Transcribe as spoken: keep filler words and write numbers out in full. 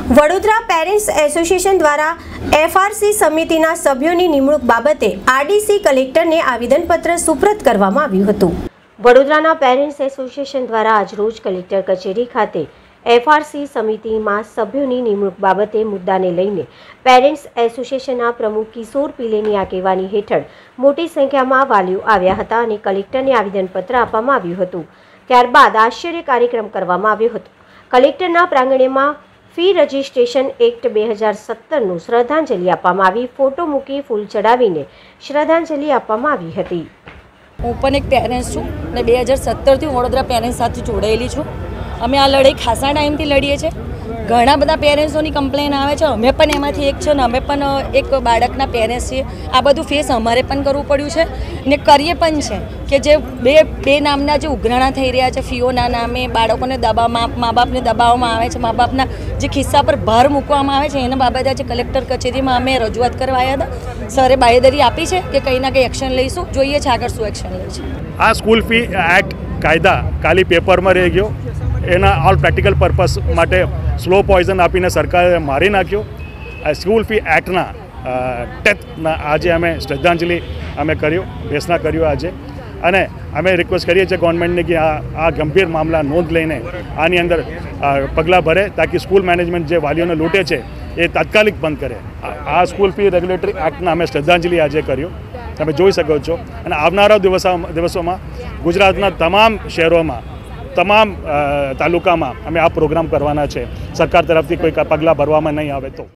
Vadodara parents association દ્વારા FRC સમિતિના સભ્યોની નિમણૂક બાબતે આરડીસી કલેક્ટરને આવેદનપત્ર સુપ્રત કરવામાં આવ્યું હતું। વડોદરાના પેરેન્ટ્સ એસોસિએશન દ્વારા આજરોજ કલેક્ટર કચેરી ખાતે એફઆરસી સમિતિમાં સભ્યોની નિમણૂક બાબતે મુદ્દાને લઈને પેરેન્ટ્સ એસોસિએશનના પ્રમુખ કિશોર પિલેની આગેવાની હેઠળ મોટી સંખ્યામાં વાલીઓ આવ્યા હતા અને કલેક્ટરને આવેદનપત્ર આપવામાં આવ્યું હતું। ત્યારબાદ આશ્ચર્ય કાર્યક્રમ કરવામાં આવ્યો હતો। કલેક્ટરના પ્રાંગણમાં ફી રજિસ્ટ્રેશન એક્ટ બે હજાર સત્તરનું શ્રદ્ધાંજલિ આપવામાં આવી, ફોટો મૂકી ફૂલ ચડાવીને શ્રદ્ધાંજલિ આપવામાં આવી હતી। હું પણ એક પેરેન્ટ્સ છું અને બે હજાર સત્તરથી વડોદરા પેરેન્ટ્સ સાથે જોડાયેલી છું। અમે આ લડાઈ ખાસા ટાઈમથી લડીએ છીએ। ઘણા બધા પેરેન્ટ્સોની કમ્પ્લેન આવે છે, અમે પણ એમાંથી એક છે ને અમે પણ એક બાળકના પેરેન્ટ્સ છીએ। આ બધું ફેસ અમારે પણ કરવું પડ્યું છે ને કરીએ પણ છે કે જે બે બે નામના જે ઉઘરાણા થઈ રહ્યા છે ફીઓના નામે, બાળકોને દબાવવામાં મા બાપને દબાવવામાં આવે છે, મા બાપના જે ખિસ્સા પર ભાર મૂકવામાં આવે છે, એના બાબતે આજે કલેક્ટર કચેરીમાં અમે રજૂઆત કરવા આવ્યા હતા। સરે બાંહેધરી આપી છે કે કંઈ ના કંઈ એક્શન લઈશું, જોઈએ છે આગળ શું એક્શન લે છે। આ સ્કૂલ ફી એક્ટ કાયદા ખાલી પેપરમાં રહી ગયો, એના ઓલ પ્રેક્ટિકલ પર્પસ માટે સ્લો પોઈઝન આપીને સરકારે મારી નાખ્યો। સ્કૂલ ફી એક્ટના ટેથના આજે અમે શ્રદ્ધાંજલિ અમે કર્યું, બેસના કર્યું આજે, અને અમે રિક્વેસ્ટ કરીએ છીએ ગવર્મેન્ટને કે આ આ ગંભીર મામલા નોંધ લઈને આની અંદર પગલાં ભરે, તાકી સ્કૂલ મેનેજમેન્ટ જે વાલીઓને લૂંટે છે એ તાત્કાલિક બંધ કરે। આ સ્કૂલ ફી રેગ્યુલેટરી એક્ટના અમે શ્રદ્ધાંજલિ આજે કર્યું, તમે જોઈ શકો છો। અને આવનારા દિવસો દિવસોમાં ગુજરાતના તમામ શહેરોમાં, તમામ તાલુકામાં અમે આ પ્રોગ્રામ કરવાના છે, સરકાર તરફથી કોઈ પગલાં ભરવામાં નહીં આવે તો।